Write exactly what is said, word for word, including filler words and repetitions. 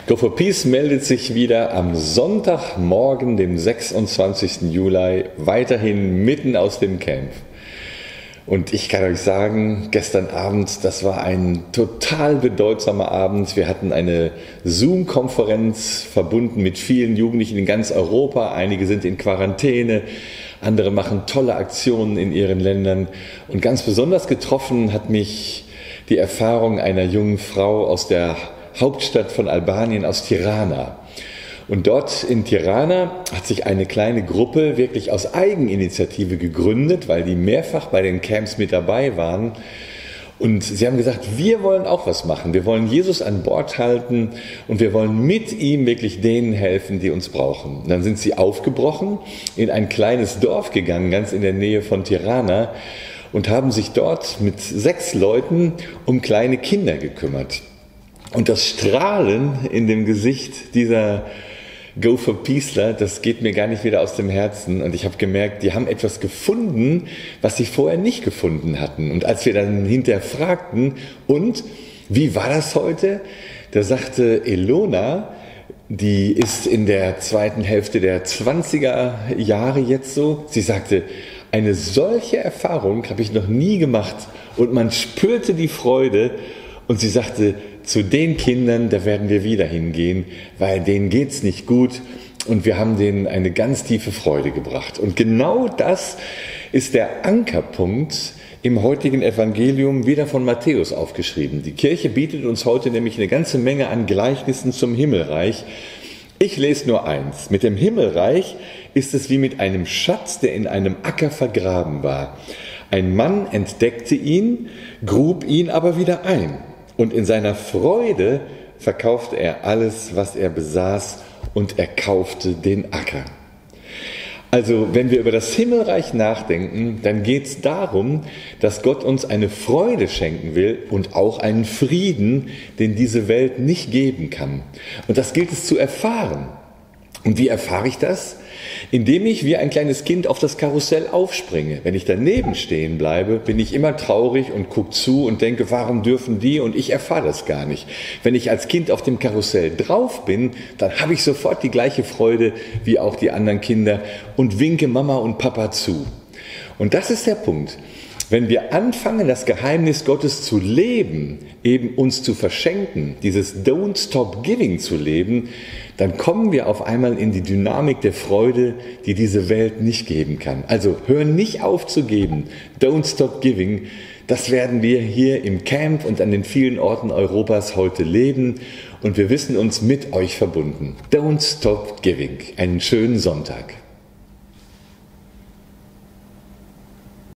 Go for Peace meldet sich wieder am Sonntagmorgen, dem sechsundzwanzigsten Juli, weiterhin mitten aus dem Camp. Und ich kann euch sagen, gestern Abend, das war ein total bedeutsamer Abend. Wir hatten eine Zoom-Konferenz verbunden mit vielen Jugendlichen in ganz Europa. Einige sind in Quarantäne, andere machen tolle Aktionen in ihren Ländern. Und ganz besonders getroffen hat mich die Erfahrung einer jungen Frau aus der Hauptstadt von Albanien, aus Tirana. Und dort in Tirana hat sich eine kleine Gruppe wirklich aus Eigeninitiative gegründet, weil die mehrfach bei den Camps mit dabei waren. Und sie haben gesagt, wir wollen auch was machen. Wir wollen Jesus an Bord halten und wir wollen mit ihm wirklich denen helfen, die uns brauchen. Und dann sind sie aufgebrochen, in ein kleines Dorf gegangen, ganz in der Nähe von Tirana, und haben sich dort mit sechs Leuten um kleine Kinder gekümmert. Und das Strahlen in dem Gesicht dieser Go for Peaceler, das geht mir gar nicht wieder aus dem Herzen. Und ich habe gemerkt, die haben etwas gefunden, was sie vorher nicht gefunden hatten. Und als wir dann hinterher fragten, und wie war das heute? Da sagte Elona, die ist in der zweiten Hälfte der zwanziger Jahre jetzt so, sie sagte, eine solche Erfahrung habe ich noch nie gemacht. Und man spürte die Freude. Und sie sagte, zu den Kindern, da werden wir wieder hingehen, weil denen geht's nicht gut und wir haben denen eine ganz tiefe Freude gebracht. Und genau das ist der Ankerpunkt im heutigen Evangelium, wieder von Matthäus aufgeschrieben. Die Kirche bietet uns heute nämlich eine ganze Menge an Gleichnissen zum Himmelreich. Ich lese nur eins. Mit dem Himmelreich ist es wie mit einem Schatz, der in einem Acker vergraben war. Ein Mann entdeckte ihn, grub ihn aber wieder ein. Und in seiner Freude verkaufte er alles, was er besaß, und er kaufte den Acker. Also, wenn wir über das Himmelreich nachdenken, dann geht es darum, dass Gott uns eine Freude schenken will und auch einen Frieden, den diese Welt nicht geben kann. Und das gilt es zu erfahren. Und wie erfahre ich das? Indem ich wie ein kleines Kind auf das Karussell aufspringe. Wenn ich daneben stehen bleibe, bin ich immer traurig und gucke zu und denke, warum dürfen die? Und ich erfahre das gar nicht. Wenn ich als Kind auf dem Karussell drauf bin, dann habe ich sofort die gleiche Freude wie auch die anderen Kinder und winke Mama und Papa zu. Und das ist der Punkt. Wenn wir anfangen, das Geheimnis Gottes zu leben, eben uns zu verschenken, dieses Don't Stop Giving zu leben, dann kommen wir auf einmal in die Dynamik der Freude, die diese Welt nicht geben kann. Also hör nicht auf zu geben, Don't Stop Giving. Das werden wir hier im Camp und an den vielen Orten Europas heute leben und wir wissen uns mit euch verbunden. Don't Stop Giving. Einen schönen Sonntag.